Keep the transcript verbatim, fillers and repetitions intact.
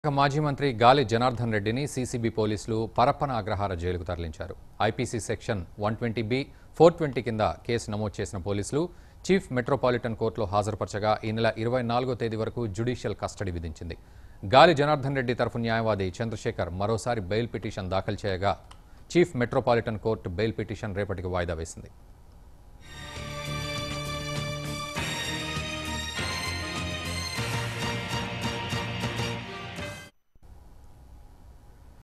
మాజీ మంత్రి గాలి జనార్దన్ రెడ్డిని సీసీబీ పోలీసులు పరప్పన అగ్రహార జైలుకు తరలించారు. IPC section one twenty B four twenty కింద కేసు నమోదు చేసిన పోలీసులు చీఫ్ మెట్రోపాలిటన్ కోర్టులో హాజరుపరచగా ఈ నెల ఇరవై నాలుగో తేదీ వరకు జ్యుడిషియల్ కస్టడీ విధించింది. గాలి జనార్దన్ రెడ్డి తరఫు న్యాయవాది చంద్రశేఖర్ మరోసారి బెయిల్ పిటిషన్ దాఖలు చేయగా chief metropolitan court bail petition రేపటికి వాయిదా వేసింది.